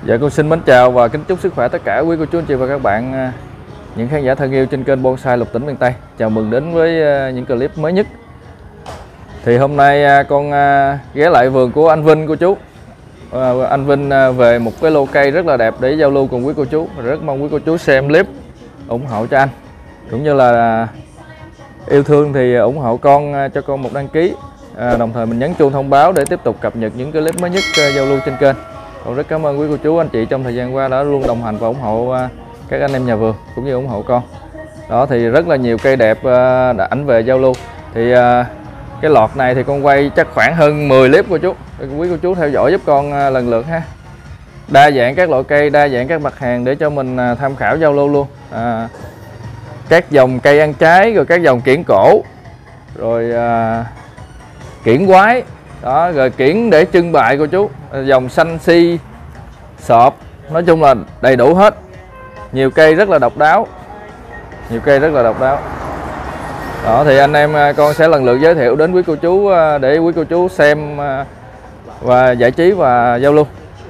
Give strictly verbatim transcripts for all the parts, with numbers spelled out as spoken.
Dạ con xin mến chào và kính chúc sức khỏe tất cả quý cô chú anh chị và các bạn, những khán giả thân yêu trên kênh Bonsai Lục Tỉnh miền Tây. Chào mừng đến với những clip mới nhất. Thì hôm nay con ghé lại vườn của anh Vinh cô chú. Anh Vinh về một cái lô cây rất là đẹp để giao lưu cùng quý cô chú. Rất mong quý cô chú xem clip ủng hộ cho anh, cũng như là yêu thương thì ủng hộ con, cho con một đăng ký, à, đồng thời mình nhấn chuông thông báo để tiếp tục cập nhật những clip mới nhất giao lưu trên kênh. Con rất cảm ơn quý cô chú anh chị trong thời gian qua đã luôn đồng hành và ủng hộ các anh em nhà vườn cũng như ủng hộ con. Đó thì rất là nhiều cây đẹp đã ảnh về giao lưu. Thì cái lọt này thì con quay chắc khoảng hơn mười clip cô chú. Quý cô chú theo dõi giúp con lần lượt ha. Đa dạng các loại cây, đa dạng các mặt hàng để cho mình tham khảo giao lưu luôn. À, các dòng cây ăn trái, rồi các dòng kiển cổ, rồi à, kiển quái đó, rồi kiển để trưng bày cô chú, dòng xanh si, sọp, nói chung là đầy đủ hết. Nhiều cây rất là độc đáo, nhiều cây rất là độc đáo. Đó thì anh em con sẽ lần lượt giới thiệu đến quý cô chú để quý cô chú xem và giải trí và giao lưu.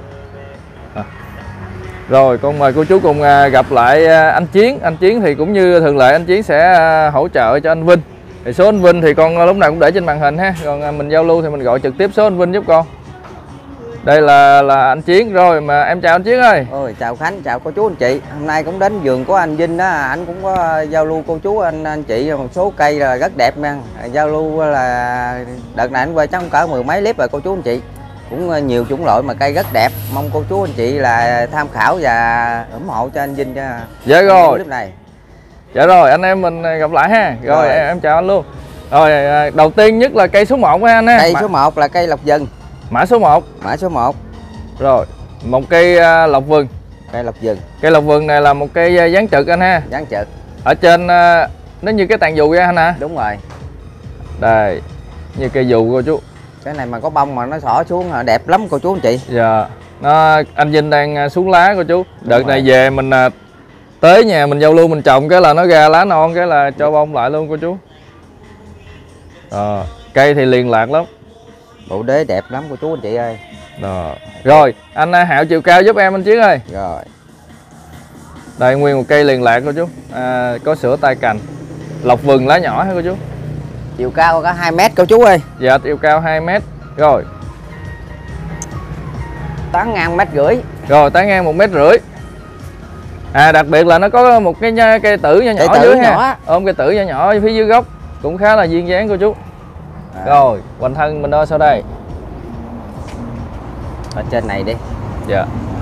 À. Rồi con mời cô chú cùng gặp lại anh Chiến. Anh Chiến thì cũng như thường lệ anh Chiến sẽ hỗ trợ cho anh Vinh. Thì số anh Vinh thì con lúc nào cũng để trên màn hình ha. Còn mình giao lưu thì mình gọi trực tiếp số anh Vinh giúp con. Đây là là anh Chiến. Rồi mà em chào anh Chiến ơi. Ôi chào Khánh, chào cô chú anh chị. Hôm nay cũng đến vườn của anh Vinh đó, anh cũng có giao lưu cô chú anh anh chị một số cây là rất đẹp nha. Giao lưu là đợt này anh quay chắc cỡ mười mấy clip rồi cô chú anh chị. Cũng nhiều chủng loại mà cây rất đẹp. Mong cô chú anh chị là tham khảo và ủng hộ cho anh Vinh cho. Dạ rồi. Clip này. Dạ rồi, anh em mình gặp lại ha. Rồi, rồi. Em, em chào anh luôn. Rồi, đầu tiên nhất là cây số một ha anh ha. Cây số một là cây lộc vừng. Mã số một. Mã số một. Rồi, một cây uh, lộc vừng. Cây lộc vừng. Cây lộc vừng này là một cây uh, dáng trực anh ha. Dáng trực. Ở trên uh, nó như cái tàn dù ra anh hả? Đúng rồi. Đây, như cây dù cô chú. Cái này mà có bông mà nó xỏ xuống là đẹp lắm cô chú anh chị. Dạ. Nó anh Vinh đang xuống lá cô chú. Đợt này về mình uh, tới nhà mình giao lưu mình trồng cái là nó ra lá non cái là cho bông lại luôn cô chú. À, cây thì liền lạc lắm. Bộ đế đẹp lắm cô chú anh chị ơi. Đó. Rồi anh Hạo chiều cao giúp em anh Chiến ơi. Rồi. Đây nguyên một cây liền lạc cô chú, à, có sữa tay cành, lộc vừng lá nhỏ hả cô chú. Chiều cao có hai mét cô chú ơi. Dạ chiều cao hai mét. Rồi tán ngang mét rưỡi. Rồi tán ngang một mét rưỡi. À đặc biệt là nó có một cái cây tử nhỏ nhỏ dưới ha. Nhỏ. Ôm cây tử nhỏ nhỏ phía dưới gốc cũng khá là duyên dáng cô chú. À. Rồi hoành thân mình đo sau đây. Ở trên này đi. Dạ.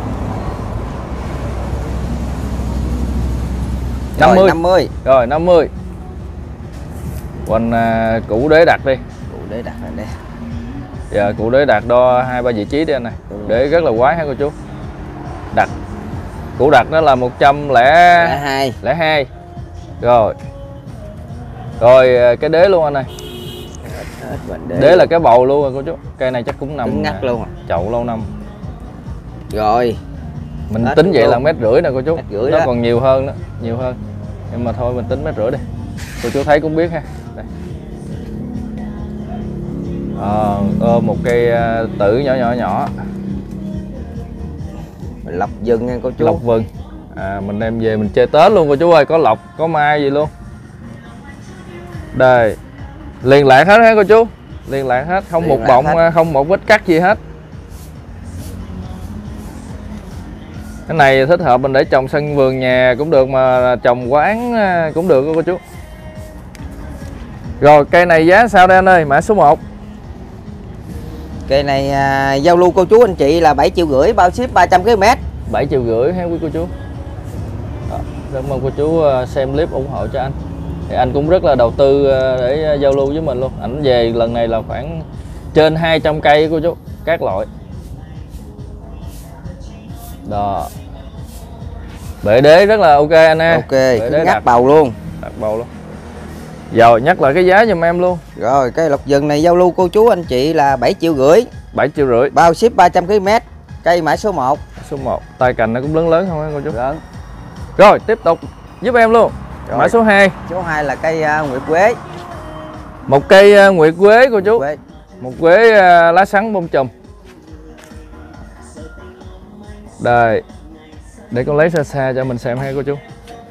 năm mươi. năm mươi. Rồi năm mươi. Hoành uh, củ đế đặt đi. Củ đế đặt này đây. Dạ củ đế đặt đo hai ba vị trí đi anh này. Để rất là quái ha cô chú. Đặt. Củ đặt nó là một trăm lẻ hai. Rồi. Rồi cái đế luôn anh ơi. Đế, đế là cái bầu luôn rồi cô chú. Cây này chắc cũng nằm ngắt luôn à. Chậu lâu năm. Rồi. Mình tính vậy luôn. Là mét rưỡi nè cô chú. Nó đó. Còn nhiều hơn đó, nhiều hơn. Nhưng mà thôi mình tính mét rưỡi đi. Cô chú thấy cũng biết ha. Đây. À, ôm một cây tử nhỏ nhỏ nhỏ. Lộc vừng nha cô chú. Lộc vừng. À, mình đem về mình chơi Tết luôn cô chú ơi, có lộc, có mai gì luôn. Đây. Liền lạc hết hả cô chú? Liền lạc hết, không liền một bọng, hết. Không một vết cắt gì hết. Cái này thích hợp mình để trồng sân vườn nhà cũng được, mà trồng quán cũng được cô chú. Rồi cây này giá sao đây anh ơi? Mã số một. Cây này à, giao lưu cô chú anh chị là bảy triệu rưỡi, bao ship ba trăm ki lô mét. bảy triệu rưỡi ha quý cô chú. Đó, rất mong cô chú xem clip ủng hộ cho anh. Thì anh cũng rất là đầu tư để giao lưu với mình luôn. Ảnh về lần này là khoảng trên hai trăm cây cô chú, các loại. Đó. Bệ đế rất là ok anh ha. Ok, bệ đế ngắt bầu luôn. Đặt bầu luôn. Rồi nhắc lại cái giá giùm em luôn. Rồi cây lộc vừng này giao lưu cô chú anh chị là bảy triệu rưỡi. bảy triệu rưỡi. Bao ship ba trăm ki lô mét. Cây mã số một. Số một. Tay cành nó cũng lớn lớn không cô chú? Lớn. Rồi tiếp tục giúp em luôn. Rồi. Mã số hai. Số hai là cây uh, nguyệt quế. Một cây uh, nguyệt quế cô chú. Quế. Một quế uh, lá sắn bông chùm. Đây, để con lấy xa xa cho mình xem ha cô chú.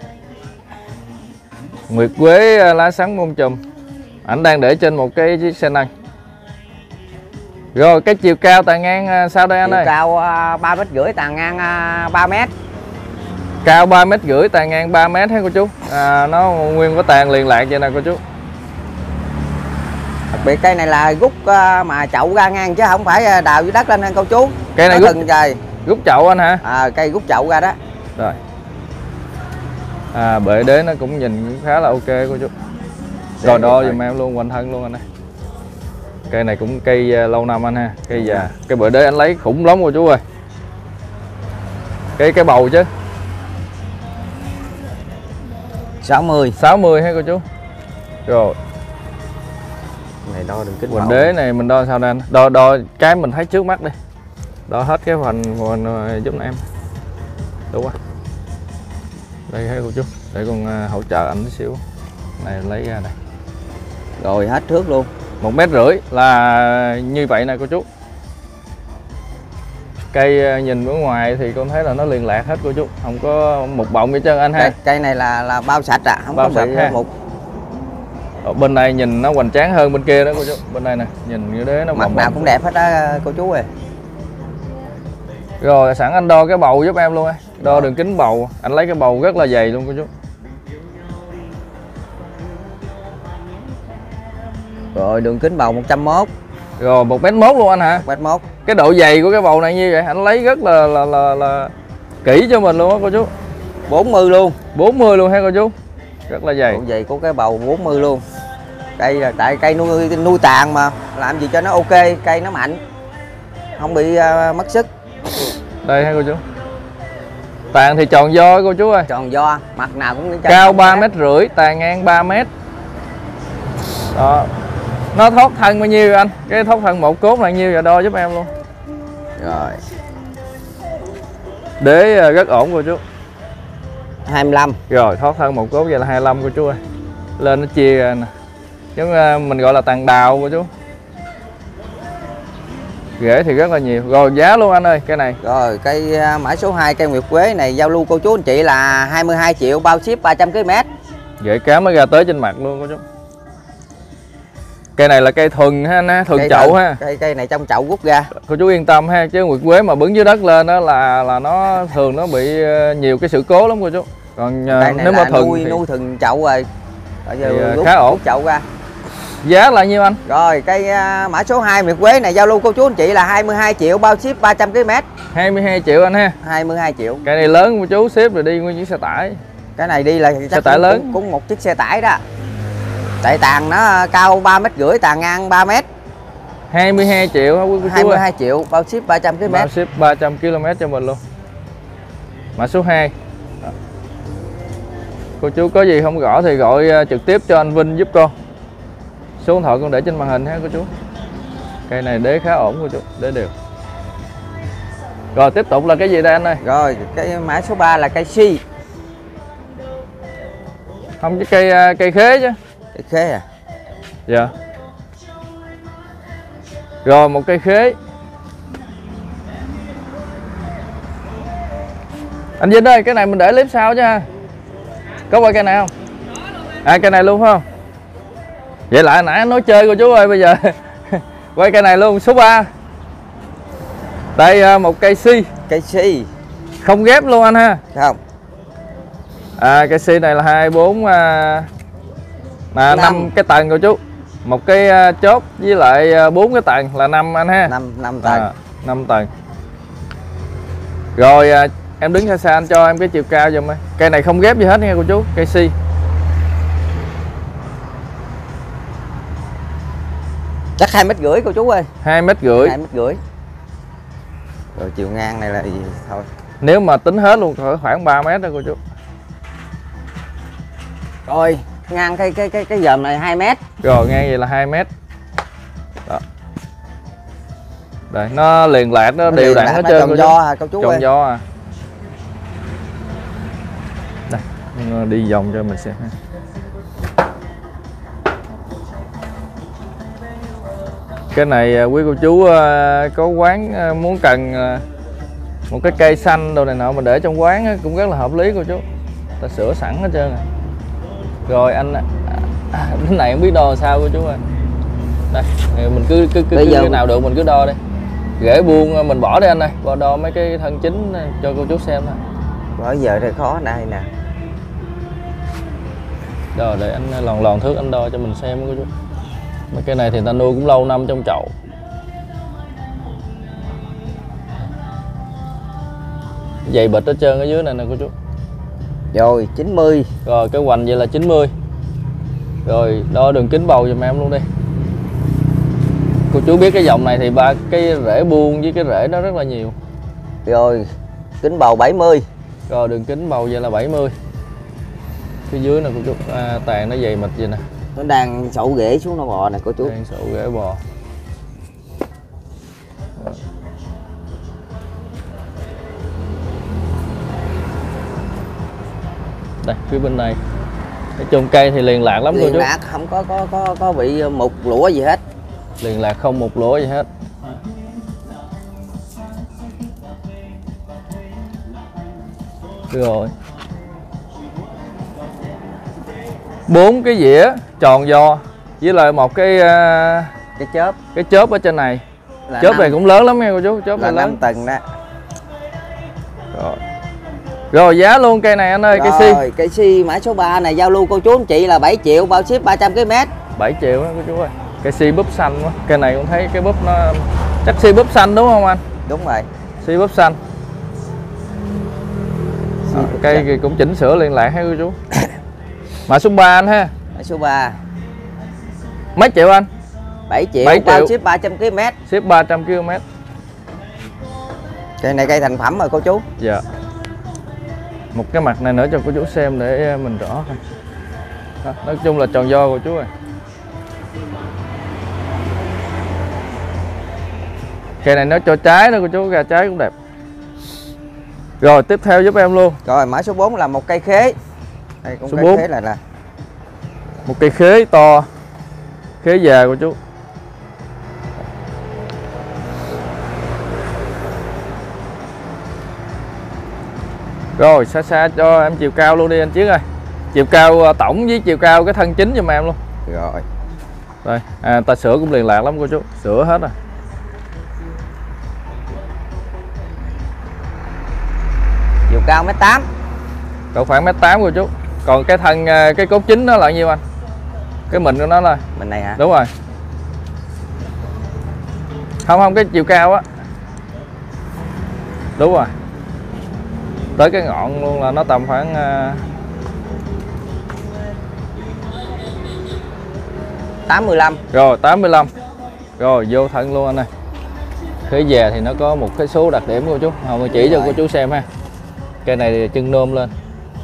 Nguyệt quế lá sắn bông chùm, ảnh đang để trên một cái chiếc xe nâng. Rồi cái chiều cao tàn ngang sao đây anh chiều ơi? Cao ba mét rưỡi, tàn ngang ba mét. Cao ba mét rưỡi, tàn ngang ba mét ha cô chú. À, nó nguyên có tàn liền lạc vậy nè cô chú. Đặc biệt cây này là rút mà chậu ra ngang chứ không phải đào dưới đất lên nha cô chú. Cây này rút trời. Rút chậu anh hả? À, cây rút chậu ra đó. Rồi. À, bệ đế nó cũng nhìn cũng khá là ok cô chú. Rồi đo giùm em luôn, quanh thân luôn anh ơi. Cây này cũng cây lâu năm anh ha, cây già. Cái bệ đế anh lấy khủng lắm cô chú ơi. Cây cái bầu chứ. sáu mươi. sáu mươi ha cô chú. Rồi. Này đo đường kính Quần đế này mình đo sao đây anh? Đo đo cái mình thấy trước mắt đi. Đo hết cái phần, phần giúp em. Đúng quá. Đây ha cô chú. Để con hỗ trợ anh tí xíu. Này lấy ra đây. Rồi hết thước luôn. Một mét rưỡi là như vậy nè cô chú. Cây nhìn ở ngoài thì con thấy là nó liền lạc hết cô chú, không có một bọng vậy trơn anh ha. Cây, cây này là là bao sạch à, không bao có sạch bị ha. một. Ở bên này nhìn nó hoành tráng hơn bên kia đó cô chú. Bên này nè, nhìn như thế nó mặt nào cũng đẹp hết đó cô chú ơi. Rồi sẵn anh đo cái bầu giúp em luôn á. Đo đường kính bầu, anh lấy cái bầu rất là dày luôn cô chú. Rồi đường kính bầu một trăm mốt. Rồi một mét mốt luôn anh hả? một mét mốt. Cái độ dày của cái bầu này như vậy anh lấy rất là là là, là kỹ cho mình luôn á cô chú. bốn mươi luôn. bốn mươi luôn ha cô chú. Rất là dày. Độ dày của cái bầu bốn mươi luôn. Cây là tại cây nuôi nuôi tàn mà, làm gì cho nó ok, cây nó mạnh. Không bị uh, mất sức. Đây ha cô chú. Tàn thì tròn do cô chú ơi. Tròn do, mặt nào cũng cao ba mét rưỡi, tàn ngang ba mét. Đó. Nó thoát thân bao nhiêu anh? Cái thoát thân một cốt là nhiêu giờ đo giúp em luôn. Rồi. Đế rất ổn cô chú. hai mươi lăm. Rồi thoát thân một cốt vậy là hai mươi lăm cô chú ơi. Lên nó chia ra nè. Giống mình gọi là tàn đào cô chú. Rễ thì rất là nhiều. Rồi giá luôn anh ơi, cái này. Rồi cây mã số hai cây Nguyệt Quế này giao lưu cô chú anh chị là hai mươi hai triệu, bao ship ba trăm ki lô mét. Rễ cá mới ra tới trên mặt luôn cô chú. Cây này là cây thuần ha anh, thuần cây chậu thuần, ha. Cây cây này trong chậu rút ra. Cô chú yên tâm ha, chứ Nguyệt Quế mà bứng dưới đất lên đó là là nó thường nó bị nhiều cái sự cố lắm cô chú. Còn nếu mà thuần nuôi thì... nuôi thuần chậu rồi. Bây giờ thì rút, khá ổn. rút chậu ra. Giá là nhiêu anh? Rồi cây mã số hai Nguyệt Quế này giao lưu cô chú anh chị là hai mươi hai triệu, bao ship ba trăm ki lô mét. hai mươi hai triệu anh ha. hai mươi hai triệu. Cái này lớn cô chú, ship rồi đi nguyên chiếc xe tải. Cái này đi là xe tải cũng, lớn cũng, cũng một chiếc xe tải đó. Tại tàn nó cao ba mét rưỡi, tàn ngang ba mét. hai mươi hai triệu hả quý cô chú? hai mươi hai triệu, bao ship ba trăm ki lô mét. Bao ship ba trăm ki lô mét cho mình luôn. Mã số hai. Đó. Cô chú có gì không rõ thì gọi trực tiếp cho anh Vinh giúp con. Số điện thoại con để trên màn hình ha cô chú. Cây này đế khá ổn cô chú, đế đều. Rồi tiếp tục là cái gì đây anh ơi? Rồi cái mã số ba là cây si. Không, cái cây cây khế chứ. Cây khế à? Dạ. Rồi một cây khế. Anh Vinh ơi, cái này mình để clip sau chứ ha. Có quay cây này không? À cây này luôn phải không? Vậy lại nãy anh nói chơi cô chú ơi, bây giờ quay cây này luôn, số ba. Đây một cây si. Cây si. Không ghép luôn anh ha. Không. À cây si này là hai bốn à, năm cái tầng cô chú. Một cái chốt với lại bốn cái tầng là năm anh ha. năm năm tầng. À, năm tầng. Rồi à, em đứng xa xa anh cho em cái chiều cao giùm ơi. Cây này không ghép gì hết nha cô chú, cây si. Chắc hai mét rưỡi cô chú ơi. hai mét rưỡi. hai mét rưỡi. Rồi chiều ngang này là gì thôi. Nếu mà tính hết luôn khoảng ba mét đó cô chú. Rồi, ngang cái cái cái cái dòm này hai mét. Rồi ngang vậy là hai mét. Đó. Đây, nó liền lạc, nó, nó đều đặn hết trơn cô chú. Do à, cô chú tròn ơi. do à. Đây, nó đi vòng cho mình xem ha. Cái này quý cô chú có quán muốn cần Một cái cây xanh đồ này nọ mình để trong quán á, cũng rất là hợp lý cô chú. Ta sửa sẵn hết trơn rồi. Rồi anh cái này không biết đo sao cô chú ơi. Đây, mình cứ cứ cứ, cứ cái nào được mình cứ đo đi. Rễ buông mình bỏ đi anh ơi, bỏ đo mấy cái thân chính cho cô chú xem thôi. Bây giờ thì khó này nè. Rồi để anh lòn lòn thước anh đo cho mình xem cô chú. Mấy cái này thì ta nuôi cũng lâu năm trong chậu. Dày bịch hết trơn ở dưới này nè cô chú. Rồi chín mươi. Rồi cái hoành vậy là chín mươi. Rồi đo đường kính bầu giùm em luôn đi. Cô chú biết cái dòng này thì ba cái rễ buông với cái rễ nó rất là nhiều. Rồi kính bầu bảy mươi. Rồi đường kính bầu vậy là bảy mươi. Phía dưới nè cô chú, à, tàn nó dày mịt vậy nè. Nó đang sậu rễ xuống nó bò nè cô chú. Đang sậu rễ bò. Đây phía bên này. Nói chung cây thì liền lạc lắm cô chú. Liền lạc không có có có có bị mục lũa gì hết. Liền lạc không một lỗ gì hết. Rồi. Bốn cái dĩa tròn do với lại một cái uh, cái chớp, cái chớp ở trên này. là chớp năm, này cũng lớn lắm nha cô chú, chớp là này lớn. năm tầng đó. Rồi. Rồi giá luôn cây này anh ơi, cây si. Rồi, cây si mã số ba này giao lưu cô chú anh chị là bảy triệu, bao ship ba trăm ki lô mét. bảy triệu đó cô chú ơi. Cây si búp xanh quá. Cây này cũng thấy cái búp nó chắc si búp xanh đúng không anh? Đúng rồi. Si búp xanh. À, cây thì cũng chỉnh sửa liên lạc hay cô chú. Mã số ba anh ha. Mã số ba. Mấy triệu anh? bảy triệu, bảy bao triệu. ship ba trăm ki lô mét. Ship ba trăm ki lô mét. Cây này cây thành phẩm rồi cô chú. Dạ. Một cái mặt này nữa cho cô chú xem để mình rõ thôi. Đó, nói chung là tròn do cô chú ơi. Cây này nó cho trái đó cô chú, ra trái cũng đẹp. Rồi tiếp theo giúp em luôn. Rồi mã số bốn là một cây khế. Đây cũng Số cây bốn. khế là nè. Một cây khế to. Khế già cô chú. Rồi xa xa cho em chiều cao luôn đi anh Chiến ơi. Chiều cao tổng với chiều cao cái thân chính giùm em luôn. Rồi. Đây, à, ta sửa cũng liền lạc lắm cô chú, sửa hết rồi. Chiều cao mét tám. Cỡ khoảng mét tám cô chú. Còn cái thân cái cốt chính nó là bao nhiêu anh? Cái mình của nó là Mình này hả? đúng rồi. Không không cái chiều cao á. Đúng rồi. Tới cái ngọn luôn là nó tầm khoảng tám mươi lăm. rồi tám mươi lăm. Rồi vô thân luôn anh ơi. Khế già thì nó có một cái số đặc điểm cô chú. Không chỉ cho cô chú xem ha. Cây này thì chân nôm lên.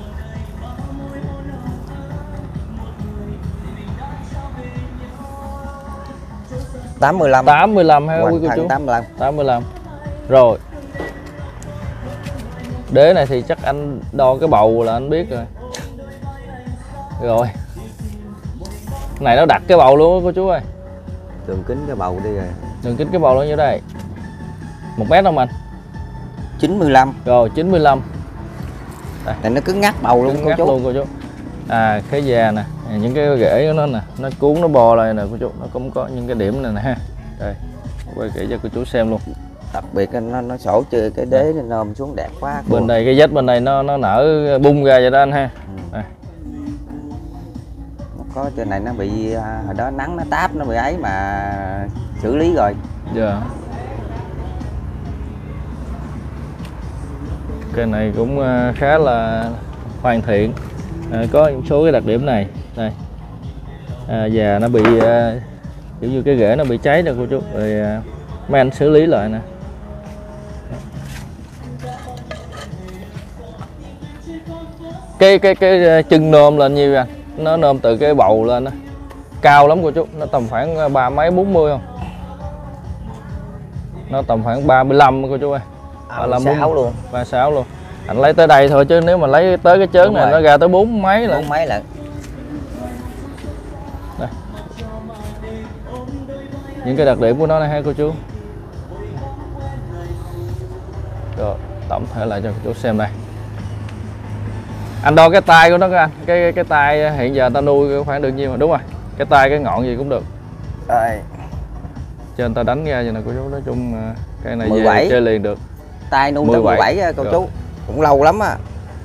tám mươi lăm. tám mươi lăm ha quý cô chú. tám mươi lăm. tám mươi lăm. Rồi. Đế này thì chắc anh đo cái bầu là anh biết rồi. Rồi. Cái này nó đặt cái bầu luôn cô chú ơi. Đường kính cái bầu đi rồi. Đường kính cái bầu nó như đây. Một mét không anh? chín mươi lăm. Rồi chín mươi lăm. Đây. Này nó cứng ngắt bầu luôn cứng cô ngắt chú. luôn cô chú. À khế già nè, những cái rễ của nó nè, nó cuốn nó bò lại nè cô chú, nó cũng có những cái điểm này nè ha. Đây, quay kỹ cho cô chú xem luôn. Đặc biệt nó nó sổ chơi cái đế nó nôm xuống đẹp quá. Bên đây cái vết bên này nó nó nở bung ra vậy đó anh ha. Ừ. Đây. Có trên này nó bị hồi đó nắng nó táp nó bị ấy mà xử lý rồi. Dạ. Yeah. Cây này cũng khá là hoàn thiện. À, có một số cái đặc điểm này. Đây. À, già nó bị à, kiểu như cái rễ nó bị cháy nè cô chú. Rồi à, mấy anh xử lý lại nè. Cái cái cái chân nôm lên nhiêu anh? Nó nôm từ cái bầu lên đó. Cao lắm cô chú, nó tầm khoảng ba mấy bốn mươi không? Nó tầm khoảng ba mươi lăm cô chú ơi. ba mươi sáu luôn. ba mươi sáu luôn. Anh lấy tới đây thôi chứ nếu mà lấy tới cái chớn này nó ra tới bốn mấy lận. Bốn mấy lận. Đây. Những cái đặc điểm của nó này ha cô chú. Rồi. tổng thể lại cho cô chú xem đây. Anh đo cái tay của nó các anh, cái cái tay hiện giờ ta nuôi khoảng được nhiêu mà đúng rồi, cái tay cái ngọn gì cũng được. Rồi. Trên ta đánh ra vậy nè cô chú, nói chung cái này mười bảy. về chơi liền được. Tay nuôi tới mười bảy cô chú, cũng lâu lắm á.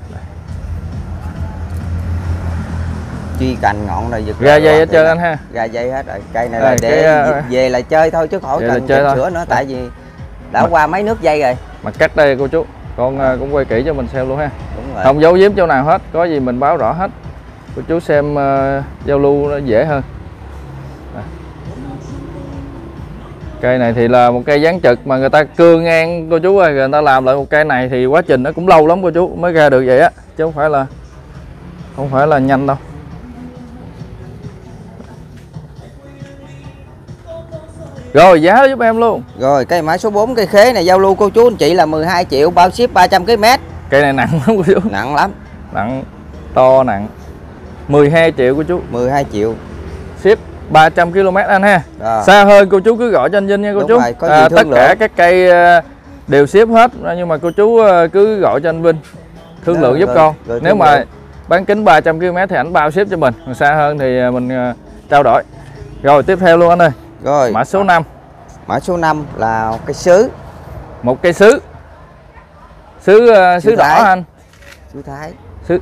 Chi cành ngọn này giật ra dây hết trơn anh ha. Ra dây hết rồi. Cây này là à, để cái, về là chơi thôi chứ khỏi cần chỉnh sửa nữa, tại vì đã mà, qua mấy nước dây rồi. Mà cắt đây cô chú, con à. cũng quay kỹ cho mình xem luôn ha. Đúng rồi. Không giấu giếm chỗ nào hết, có gì mình báo rõ hết. Cô chú xem uh, giao lưu nó dễ hơn. À. Cây này thì là một cây dán trực mà người ta cưa ngang cô chú ơi, người ta làm lại một cây này thì quá trình nó cũng lâu lắm cô chú mới ra được vậy á, chứ không phải là không phải là nhanh đâu. Rồi giá giúp em luôn. Rồi cây mã số bốn, cây khế này giao lưu cô chú anh chị là mười hai triệu, bao ship ba trăm ki lô mét. Cây này nặng lắm cô chú. Nặng lắm. Nặng to nặng. mười hai triệu cô chú. mười hai triệu. Ship ba trăm ki lô mét anh ha. À. Xa hơn cô chú cứ gọi cho anh Vinh nha cô. Đúng chú. Rồi, có à, tất cả lượng. Các cây đều ship hết, nhưng mà cô chú cứ gọi cho anh Vinh thương lượng giúp rồi, con. Rồi, nếu mà lượng. Bán kính ba trăm ki lô mét thì ảnh bao ship cho mình, còn xa hơn thì mình trao đổi. Rồi tiếp theo luôn anh ơi. Rồi. Mã số năm. Mã số năm là cây sứ. Một cây sứ. Sứ uh, sứ đỏ anh. Sứ Thái. Sứ.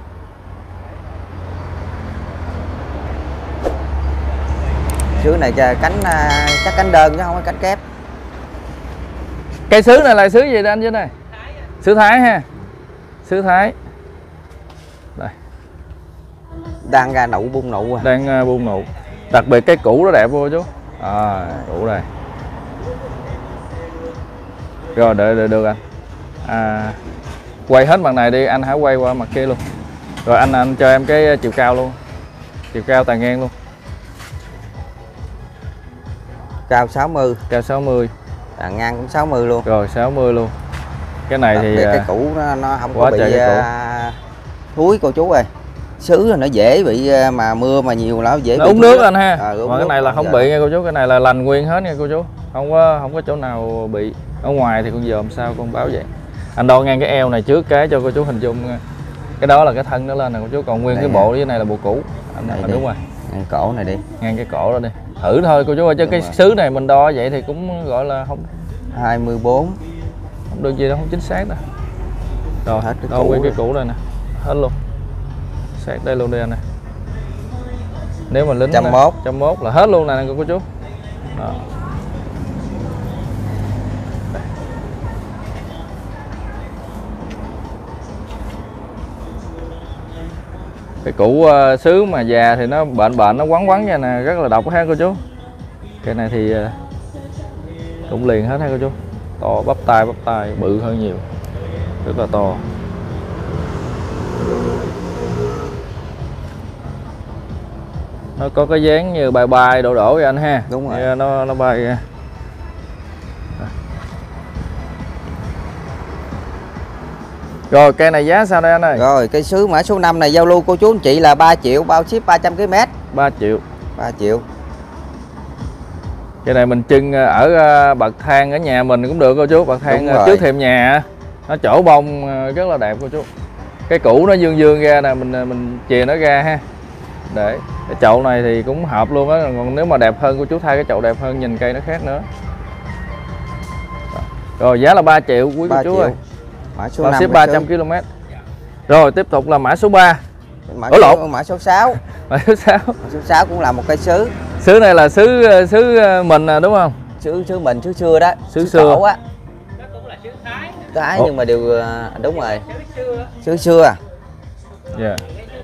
Sứ này cánh chắc cánh đơn chứ không phải cánh kép. Cây sứ này là sứ gì đây anh chứ này? Sứ Thái ha. Sứ Thái. Đây. Đang ra nụ bung nụ à. Đang uh, bung nụ. Đặc biệt cái củ nó đẹp vô chú. À, củ đây. Rồi đợi đợi được anh. À, quay hết mặt này đi, anh hãy quay qua mặt kia luôn. Rồi anh anh cho em cái chiều cao luôn. Chiều cao tàn ngang luôn. Cao sáu mươi. Cao sáu mươi. Tàn ngang cũng sáu mươi luôn. Rồi sáu mươi luôn. Cái này thì cái củ nó, nó không có bị uh, thúi cô chú ơi. Sứ nó dễ bị mà mưa mà nhiều nó dễ nó bị uống nước anh ha. À, ừ, mà cái này là không giờ. Bị nha cô chú, cái này là lành nguyên hết nha cô chú. Không có không có chỗ nào bị. Ở ngoài thì con dòm sao con báo vậy. Anh đo ngang cái eo này trước cái cho cô chú hình dung. Cái đó là cái thân nó lên nè cô chú, còn nguyên đây cái bộ dưới này là bộ cũ. Anh này đúng rồi. Ngang cổ này đi. Ngang cái cổ đó đi. Thử thôi cô chú ơi, chứ đúng cái rồi. Sứ này mình đo vậy thì cũng gọi là không hai mươi bốn. Không được gì đâu, không chính xác đâu. Rồi, hết cái đo nguyên cái cũ đây nè. Hết luôn. Sát đây luôn đi anh này. Nếu mà lính một trăm mốt. một trăm mốt là hết luôn nè cô chú. Đó. Cái củ uh, sứ mà già thì nó bệnh bệnh nó quắn quắn nha nè, rất là độc ha cô chú. Cái này thì uh, cũng liền hết ha cô chú. To bắp tay bắp tay bự hơn nhiều, rất là to. Nó có cái dáng như bài bài đổ đổ vậy anh ha. Đúng rồi. Thì nó nó bay ra. Rồi cây này giá sao đây anh ơi? Rồi cây sứ mã số năm này giao lưu cô chú anh chị là ba triệu, bao ship ba trăm ki lô mét. ba triệu. ba triệu. Cái này mình trưng ở bậc thang ở nhà mình cũng được cô chú, bậc thang trước thềm nhà. Nó chỗ bông rất là đẹp cô chú. Cái củ nó dương dương ra nè, mình mình chìa nó ra ha. Để cái chậu này thì cũng hợp luôn á, còn nếu mà đẹp hơn cô chú thay cái chậu đẹp hơn, nhìn cây nó khác nữa. Rồi giá là ba triệu quý cô chú ơi. Mã số năm ship ba trăm ki lô mét. Rồi tiếp tục là mã số ba. Mã số lộn. Mã số sáu. Mã số sáu. Mã số sáu cũng là một cây sứ. Sứ này là sứ sứ mình à, đúng không? Sứ sứ mình, sứ xưa đó. Sứ xưa á. Nó cũng là sứ Thái. Thái nhưng mà đều đúng rồi. Sứ xưa à. Yeah.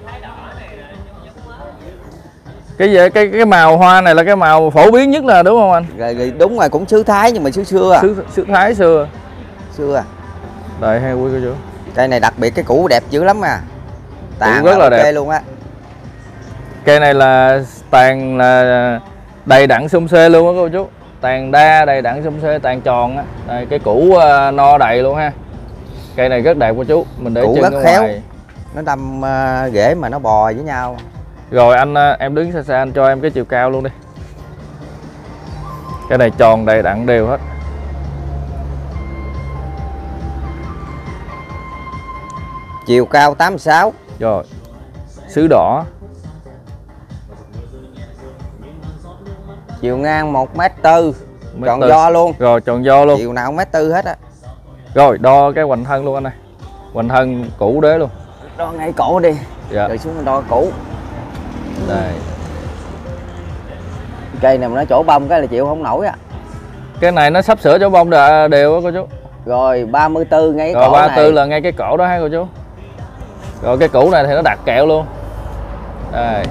Cái gì cái cái màu hoa này là cái màu phổ biến nhất là đúng không anh? Rồi, đúng rồi, cũng sứ Thái nhưng mà sứ xưa à. Sứ sứ Thái xưa. Xưa à. Đây hay quý cô chú. Cây này đặc biệt cái củ đẹp dữ lắm à. Tàn rất là okay đẹp luôn á. Cây này là tàn là đầy đặn xum xê luôn á cô chú. Tàn đa đầy đặn xum xê, tàn tròn á. Đây cái củ uh, no đầy luôn ha. Cây này rất đẹp cô chú. Mình để chân ở khéo. ngoài. Nó đâm uh, rễ mà nó bò với nhau. Rồi anh uh, em đứng xa xa anh cho em cái chiều cao luôn đi. Cái này tròn đầy đặn đều hết. Chiều cao tám mươi sáu. Rồi. Sứ đỏ. Chiều ngang một mét tư. Tròn tư. do luôn. Rồi tròn do luôn. Chiều nào mét tư hết á. Rồi đo cái hoành thân luôn anh ơi. Hoành thân cũ đế luôn. Đo ngay cổ đi. Dạ. Rồi xuống đo cũ. Đây. Cây này mà nó chỗ bông cái là chịu không nổi á. Cái này nó sắp sửa chỗ bông đều á cô chú. Rồi ba mươi tư ngay cái Rồi cổ ba mươi tư này. là ngay cái cổ đó ha cô chú. Rồi cái cũ này thì nó đặt kẹo luôn. Đây.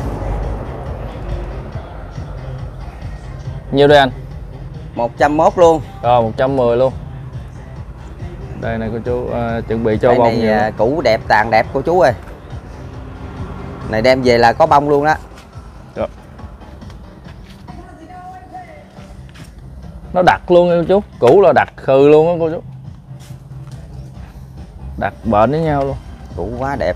Nhiêu đây anh? một trăm mốt luôn. Rồi một trăm mười luôn. Đây này cô chú, à, chuẩn bị cho Cây bông này nhiều. à, cũ đẹp tàn đẹp cô chú ơi. Này đem về là có bông luôn đó. Rồi. Nó đặt luôn nha cô chú, cũ là đặt khừ luôn á cô chú. Đặt bệnh với nhau luôn. Cũ quá đẹp.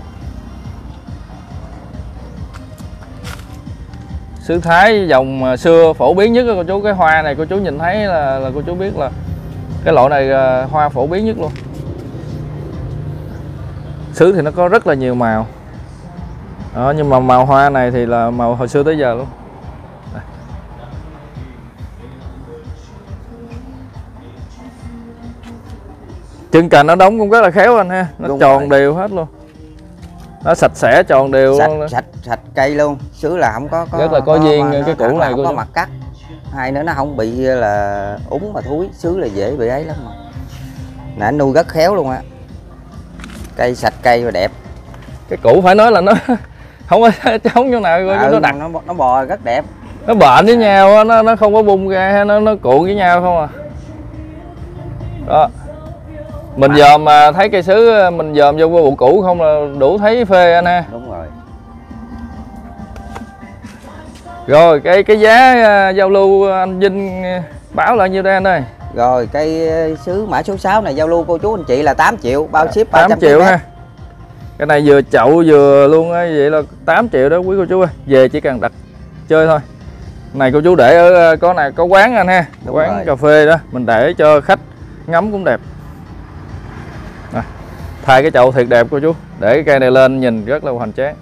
Sứ Thái dòng xưa phổ biến nhất đó cô chú. Cái hoa này cô chú nhìn thấy là, là cô chú biết là cái loại này hoa phổ biến nhất luôn. Sứ thì nó có rất là nhiều màu đó, nhưng mà màu hoa này thì là màu hồi xưa tới giờ luôn. Đây. Chân cành nó đóng cũng rất là khéo anh ha. Nó Đúng tròn rồi. đều hết luôn. Nó sạch sẽ tròn đều Sạch, luôn. sạch sạch cây luôn. Sứ là không có, có Rất là có duyên cái củ nó này không cô có chú. mặt cắt. Hai nữa nó không bị là úng mà thúi. Sứ là dễ bị ấy lắm mà. Nè anh nuôi rất khéo luôn á. Cây sạch cây và đẹp. Cái củ phải nói là nó không có chống chỗ nào, À, nó đặt nó nó bò rất đẹp. nó bệnh với nhau, nó nó không có bung ra, nó nó cuộn với nhau không à. Đó. Mình dòm mà thấy cây sứ mình dòm vô bộ cũ không là đủ thấy phê anh ha. Đúng rồi. Rồi cái cái giá uh, giao lưu anh Vinh báo là nhiêu đây anh ơi? Rồi cây sứ mã số sáu này giao lưu cô chú anh chị là tám triệu bao ship ba tám trăm triệu ha. Cái này vừa chậu vừa luôn á, vậy là tám triệu đó quý cô chú ơi. Về chỉ cần đặt chơi thôi. Này cô chú để ở có này có quán anh ha. Đúng quán rồi. cà phê đó, mình để cho khách ngắm cũng đẹp. À, thay cái chậu thiệt đẹp cô chú. Để cái cây này lên nhìn rất là hoành tráng.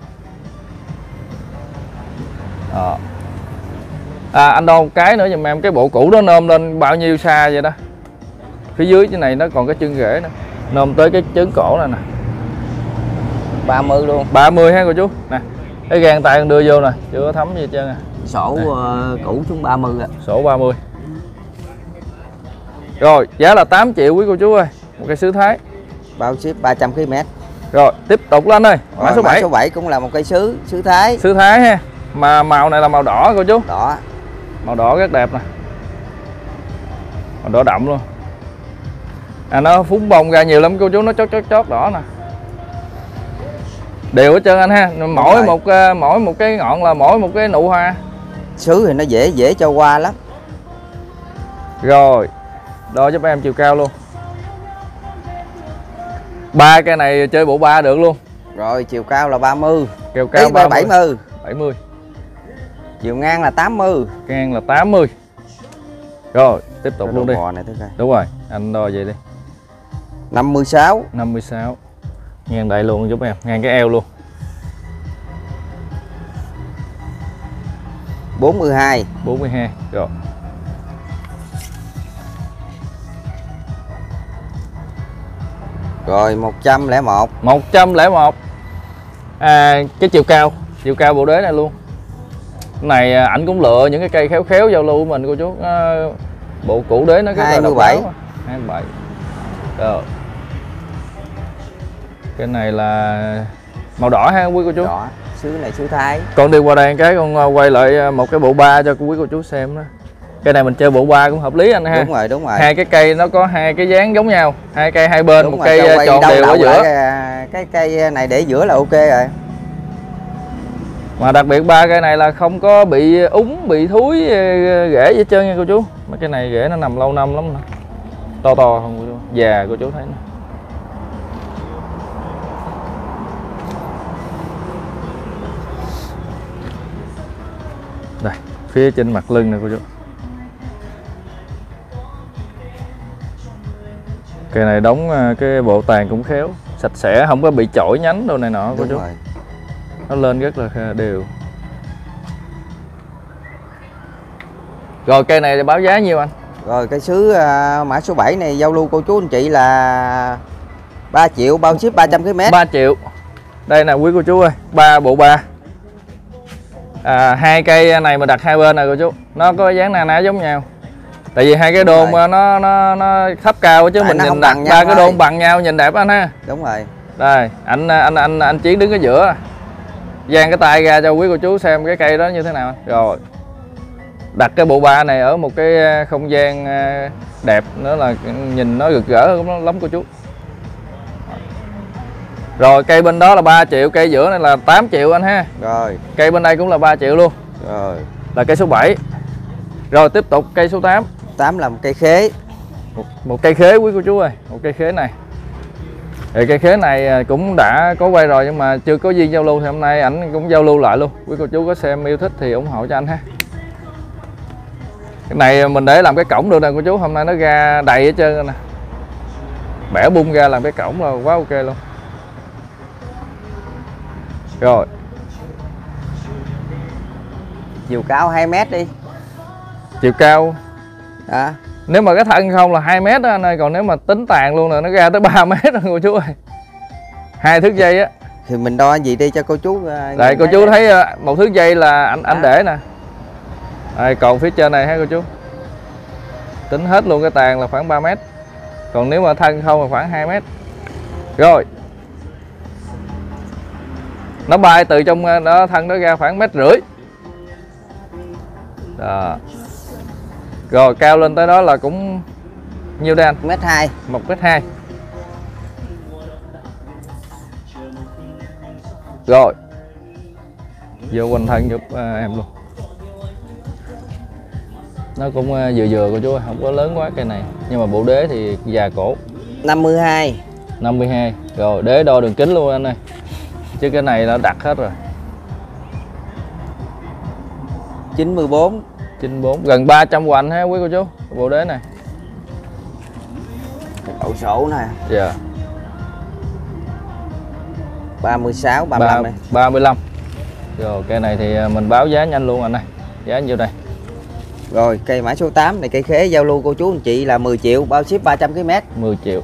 À. À, anh đo một cái nữa giùm em, cái bộ cũ đó nôm lên bao nhiêu xa vậy đó. Phía dưới cái này nó còn cái chân rễ nữa. Nôm tới cái trứng cổ này nè. ba mươi luôn. ba mươi ha cô chú. Nè. Cái gang tay con đưa vô nè, chưa có thấm gì hết trơn à. Sổ uh, cũ xuống ba mươi á. Sổ ba mươi. Rồi, giá là tám triệu quý cô chú ơi. Một cây sứ Thái. Bao ship ba trăm ki lô mét. Rồi, tiếp tục lên ơi. Mã số bảy. Mã số bảy cũng là một cây sứ, sứ Thái. Sứ Thái ha. Mà màu này là màu đỏ cô chú. Đỏ. Màu đỏ rất đẹp nè. Màu đỏ đậm luôn. À nó phúng bông ra nhiều lắm cô chú, nó chót chót chót đỏ nè. Đều hết trơn anh ha. Mỗi một mỗi một cái ngọn là mỗi một cái nụ hoa. Sứ thì nó dễ dễ cho qua lắm. Rồi. Đo giúp em chiều cao luôn. Ba cây này chơi bộ ba được luôn. Rồi chiều cao là ba mươi. Chiều cao ba mươi. bảy mươi. bảy mươi. Chiều ngang là tám mươi. Ngang là tám mươi. Rồi, tiếp tục luôn đi. Này, đúng rồi, anh đo vậy đi. năm mươi sáu. năm mươi sáu. Ngang đây luôn giúp em, ngang cái eo luôn. bốn mươi hai. bốn mươi hai. Rồi. Rồi một trăm lẻ một. một trăm lẻ một. À, cái chiều cao, chiều cao bộ đế này luôn. Cái này ảnh cũng lựa những cái cây khéo khéo giao lưu của mình cô chú. À, bộ cũ đế nó rất là độc đáo. hai mươi bảy. Rồi. Cái này là màu đỏ ha quý cô chú. Đỏ. Sứ này sứ Thái. Con đi qua đây cái con quay lại một cái bộ ba cho quý cô chú xem đó. Cây này mình chơi bộ ba cũng hợp lý anh ha. Đúng rồi, đúng rồi. Hai cái cây nó có hai cái dáng giống nhau, hai cây hai bên, Đúng một rồi, cây tròn đều ở giữa. Cái, cái cây này để giữa là ok rồi. Mà đặc biệt ba cây này là không có bị úng, bị thúi rễ gì hết trơn nha cô chú. Mấy cái này rễ nó nằm lâu năm lắm nè. To to không cô chú. Già cô chú thấy nè. Đây, phía trên mặt lưng nè cô chú. Cây này đóng cái bộ tàn cũng khéo, sạch sẽ, không có bị chổi nhánh đồ này nọ cô Đúng chú. rồi. Nó lên rất là đều. Rồi cây này báo giá nhiêu anh? Rồi cây sứ uh, mã số bảy này giao lưu cô chú anh chị là ba triệu, bao ship ba trăm ki lô mét. ba triệu. Đây nè quý cô chú ơi, ba bộ ba. À, hai cây này mà đặt hai bên này cô chú, nó có dáng na ná giống nhau. Tại vì hai cái đôn nó nó nó thấp cao chứ. Tại mình nhìn đặt ba cái đôn bằng nhau nhìn đẹp anh ha. Đúng rồi. Đây, anh anh anh anh Chiến đứng ở giữa. Dang cái tay ra cho quý cô chú xem cái cây đó như thế nào. Rồi. Đặt cái bộ ba này ở một cái không gian đẹp nữa là nhìn nó rực rỡ hơn lắm cô chú. Rồi cây bên đó là ba triệu, cây giữa này là tám triệu anh ha. Rồi. Cây bên đây cũng là ba triệu luôn. Rồi. Là cây số bảy. Rồi tiếp tục cây số tám. tám là một cây khế. Một, một cây khế quý cô chú ơi, một cây khế này. Thì cây khế này cũng đã có quay rồi nhưng mà chưa có duyên giao lưu thì hôm nay ảnh cũng giao lưu lại luôn. Quý cô chú có xem yêu thích thì ủng hộ cho anh ha. Cái này mình để làm cái cổng được nè cô chú, hôm nay nó ra đầy hết trơn nè. Bẻ bung ra làm cái cổng là quá ok luôn. Rồi. Chiều cao hai mét đi. Chiều cao. Đó. Nếu mà cái thân không là hai mét đó anh ơi, còn nếu mà tính tàn luôn là nó ra tới ba mét rồi cô chú ơi. Hai thước dây á. Thì mình đo gì đi cho cô chú. Uh, Đây cô chú thấy uh, một thước dây là anh anh để nè. Đây, còn phía trên này ha cô chú. Tính hết luôn cái tàn là khoảng ba mét. Còn nếu mà thân không là khoảng hai mét. Rồi. Nó bay từ trong đó thân nó ra khoảng mét rưỡi. Đó. Rồi cao lên tới đó là cũng nhiêu đây anh? Mét hai. Một mét hai. Rồi. Vô quanh thân giúp uh, em luôn. Nó cũng uh, vừa vừa cô chú ơi, không có lớn quá cây này. Nhưng mà bộ đế thì già cổ. năm mươi hai. năm mươi hai. Rồi đế đo đường kính luôn anh ơi. Chứ cái này nó đặt hết rồi. chín mươi bốn. chín mươi bốn, gần ba trăm hoành ha quý cô chú. Bộ đế này. Ổ sổ nè. Dạ. Yeah. ba mươi sáu, ba mươi lăm này. ba mươi lăm. Rồi cây này thì mình báo giá nhanh luôn anh ơi. Giá nhiêu đây? Rồi cây mã số tám này cây khế giao lưu cô chú anh chị là mười triệu, bao ship ba trăm ki lô mét. mười triệu.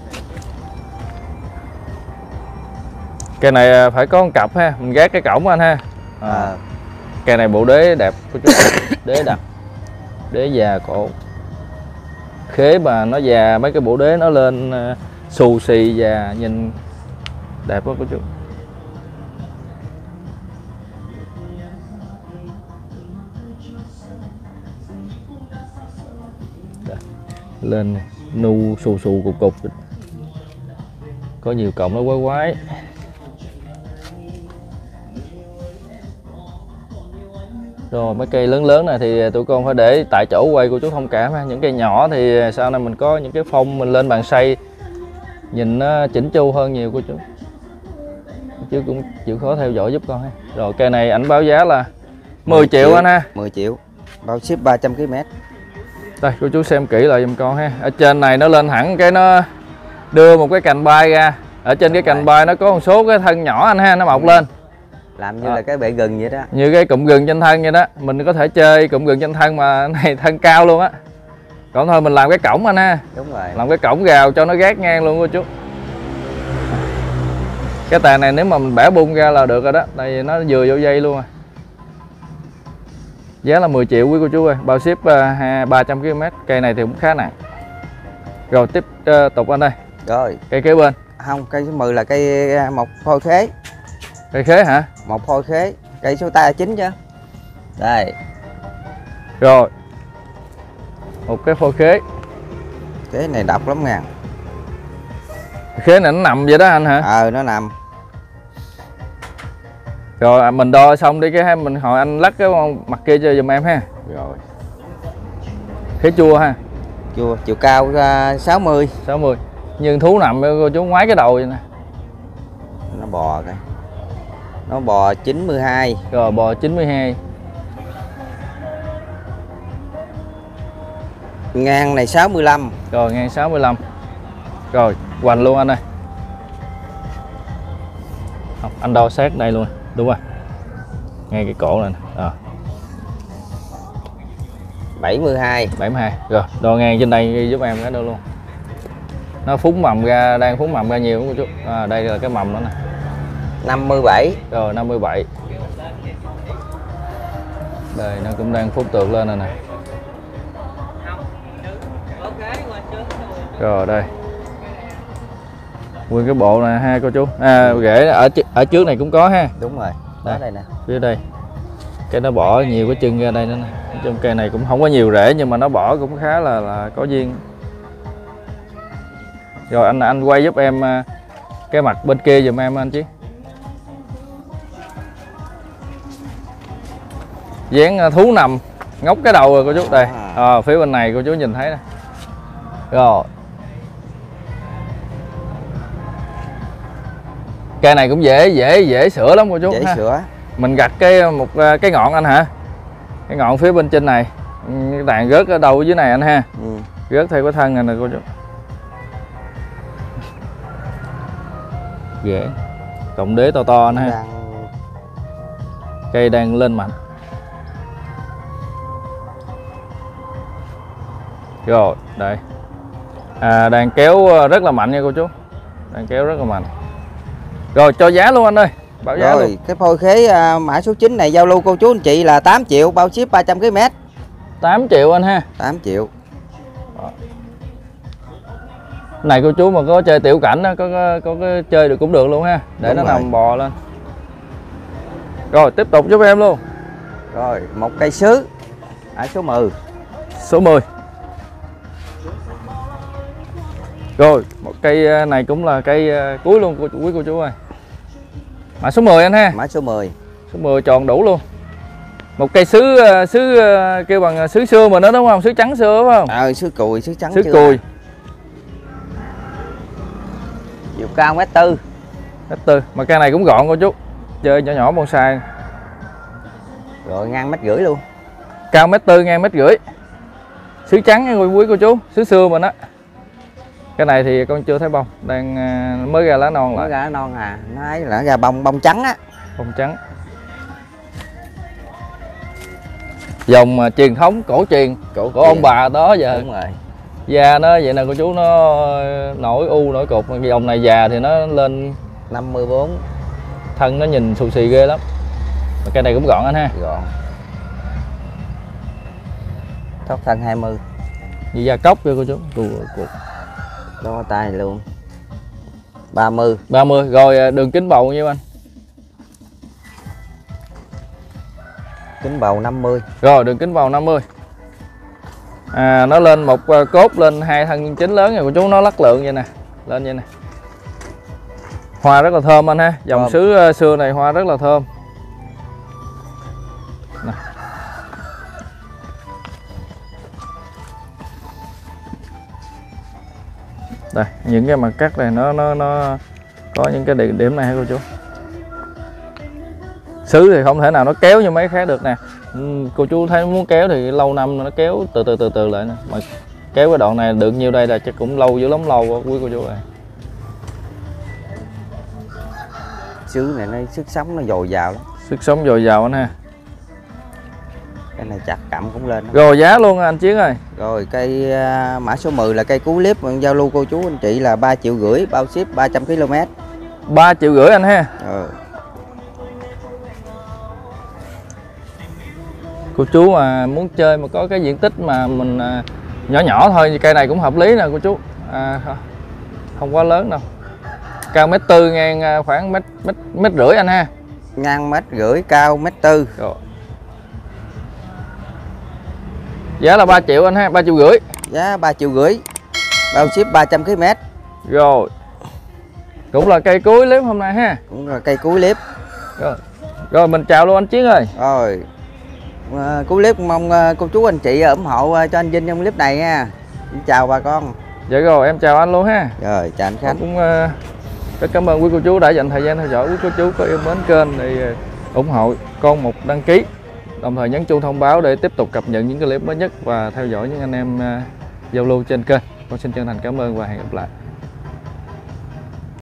Cây này phải có một cặp ha, mình gác cái cổng anh ha. À. À. Cây này bộ đế đẹp cô chú. Đế đặc. Đế già cổ. Khế mà nó già, mấy cái bộ đế nó lên uh, xù xì già nhìn đẹp quá cô chú. Đây. Lên nu xù xù cục cục. Có nhiều cọng nó quái quái. Rồi mấy cây lớn lớn này thì tụi con phải để tại chỗ quay cô chú thông cảm ha. Những cây nhỏ thì sau này mình có những cái phông mình lên bàn xay nhìn nó chỉnh chu hơn nhiều cô chú. Chứ cũng chịu khó theo dõi giúp con ha. Rồi cây này ảnh báo giá là mười triệu anh ha. mười triệu. Bao ship ba trăm ki lô mét. Đây cô chú xem kỹ lại giùm con ha. Ở trên này nó lên hẳn cái nó đưa một cái cành bay ra. Ở trên cái cành bay nó có một số cái thân nhỏ anh ha, nó mọc lên. Làm như à. là cái bệ gừng vậy đó. Như cái cụm gừng trên thân vậy đó. Mình có thể chơi cụm gừng trên thân mà này thân cao luôn á. Còn thôi mình làm cái cổng anh ha. Đúng rồi. Làm cái cổng gào cho nó gác ngang luôn cô chú. Cái tàn này nếu mà mình bẻ bung ra là được rồi đó. Tại vì nó vừa vô dây luôn à. Giá là mười triệu quý cô chú ơi. Bao ship uh, ba trăm ki lô mét. Cây này thì cũng khá nặng. Rồi tiếp uh, tục anh đây. Rồi. Cây kế bên. Không, cây số mười là cây mộc phôi khế. Cây khế hả? Mộc phôi khế. Cây số ta chín chứ. Đây. Rồi. Một cái phôi khế. Khế này độc lắm nha. Khế này nó nằm vậy đó anh hả? Ờ nó nằm. Rồi mình đo xong đi cái mình hỏi anh lắc cái mặt kia cho giùm em ha. Rồi. Khế chua ha. Chua, chiều cao uh, sáu mươi. sáu mươi. Nhưng thú nằm cô chú ngoái cái đầu vậy nè. Nó bò cái. Nó bò chín mươi hai. Rồi bò chín mươi hai. Ngang này sáu mươi lăm. Rồi ngang sáu mươi lăm. Rồi hoành luôn anh ơi. Không, anh đo sát đây luôn, đúng rồi, ngay cái cổ này à. bảy mươi hai. bảy mươi hai. Rồi đo ngang trên đây ghi giúp em cái đâu luôn. Nó phúng mầm ra, đang phúng mầm ra nhiều không chú? À, đây là cái mầm đó nè. năm mươi bảy. Rồi năm mươi bảy. Đây nó cũng đang phúng tược lên rồi nè. Rồi đây. Nguyên cái bộ này ha cô chú. À rễ ở ở trước này cũng có ha. Đúng rồi. Đó đây nè. Phía đây. Cái nó bỏ nhiều cái chân ra đây nữa nè. Trong cây này cũng không có nhiều rễ nhưng mà nó bỏ cũng khá là là có duyên. Rồi anh anh quay giúp em cái mặt bên kia giùm em anh chứ. Dáng thú nằm ngóc cái đầu rồi cô chú đây. À, phía bên này cô chú nhìn thấy nè. Rồi. Cây này cũng dễ dễ dễ sửa lắm cô chú. Dễ ha. sửa. Mình gặt cái một cái ngọn anh hả? Cái ngọn phía bên trên này. Cái đàn rớt ở đầu dưới này anh ha. Ừ. Rớt theo cái thân này nè cô chú. Rễ. Cộng đế to to anh ha. Đang... Cây đang lên mạnh. Rồi, đây. À, đang kéo rất là mạnh nha cô chú. Đang kéo rất là mạnh. Rồi cho giá luôn anh ơi. Báo giá Rồi, luôn. cái phôi khế à, mã số chín này giao lưu cô chú anh chị là tám triệu, bao ship ba trăm ki lô mét. tám triệu anh ha. tám triệu. Này cô chú mà có chơi tiểu cảnh đó, có có, có, có chơi được cũng được luôn ha. Để Đúng nó rồi. nằm bò lên. Rồi tiếp tục giúp em luôn. Rồi, một cây sứ mã số mười. Số mười. Rồi, một cây này cũng là cây cuối luôn cô quý cô chú ơi. Mã số mười anh ha. Mã số mười. Số mười tròn đủ luôn. Một cây sứ sứ kêu bằng sứ xưa mà nó đúng không? Sứ trắng xưa phải không? Ờ, sứ cùi, sứ trắng Sứ chưa cùi. Chiều cao mét tư. Mét tư. Mà cây này cũng gọn cô chú. Chơi nhỏ nhỏ bonsai. Rồi ngang mét rưỡi luôn. Cao mét tư ngang mét rưỡi. Sứ trắng nha quý cô chú, sứ xưa mình á. Cái này thì con chưa thấy bông, đang mới ra lá non lại. Mới ra lá non à, nó ấy là ra bông bông trắng á. Bông trắng. Dòng uh, truyền thống cổ truyền, cổ, cổ ông bà đó giờ. Đúng rồi. Da nó vậy nè cô chú, nó nổi u nổi cục, dòng này già thì nó lên năm mươi bốn. thân nó nhìn xù xì ghê lắm. Mà cây này cũng gọn anh ha. Gọn. Thóc thân hai mươi. Như da cốc cho cô chú. Cuộc. Đo tay luôn. ba mươi. ba mươi. Rồi đường kính bầu nhiêu anh? Kính bầu năm mươi. Rồi đường kính bầu năm mươi. À, nó lên một cốt lên hai thân chính lớn này của chú, nó lắc lượng vậy nè, lên vậy nè. Hoa rất là thơm anh ha, dòng thơm. sứ xưa này hoa rất là thơm nè. Đây những cái mặt cắt này nó nó nó có những cái điểm điểm này hả cô chú. Sứ thì không thể nào nó kéo như mấy khác được nè. Ừ, cô chú thấy muốn kéo thì lâu năm nó kéo từ từ từ từ lại nè. Mà kéo cái đoạn này được nhiêu đây là chắc cũng lâu dữ lắm, lâu quá quý cô chú ơi. Sứ này nó sức sống nó dồi dào lắm. Sức sống dồi dào anh ha. Cái này chặt cặm cũng lên. Rồi giá luôn anh Chiến ơi. Rồi cây uh, mã số mười là cây cú clip giao lưu cô chú anh chị là ba triệu rưỡi, bao ship ba trăm ki lô mét. ba triệu rưỡi anh ha. Rồi. Cô chú mà muốn chơi mà có cái diện tích mà mình à, nhỏ nhỏ thôi thì cây này cũng hợp lý nè cô chú. À, không quá lớn đâu. Cao mét tư ngang khoảng mét mét mét rưỡi anh ha. Ngang mét rưỡi, cao mét tư. Rồi. Giá là ba triệu anh ha, ba triệu rưỡi. Giá ba triệu rưỡi, bao ship ba trăm ki lô mét. Rồi. Cũng là cây cuối clip hôm nay ha. Cũng là cây cú clip. Rồi. Rồi mình chào luôn anh Chiến ơi. Rồi. À, cú clip mong uh, cô chú anh chị ủng hộ uh, cho anh Vinh trong clip này nha. Chào bà con. Dạ rồi em chào anh luôn ha. Rồi chào anh Khánh. Cũng uh, rất cảm ơn quý cô chú đã dành thời gian theo dõi. Quý cô chú có yêu mến kênh thì uh, ủng hộ con một đăng ký, đồng thời nhấn chuông thông báo để tiếp tục cập nhật những clip mới nhất và theo dõi những anh em uh, giao lưu trên kênh. Con xin chân thành cảm ơn và hẹn gặp lại.